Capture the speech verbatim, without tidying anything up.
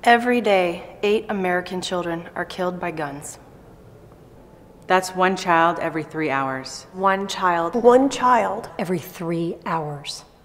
Every day, eight American children are killed by guns. That's one child every three hours. One child. One child. Every three hours.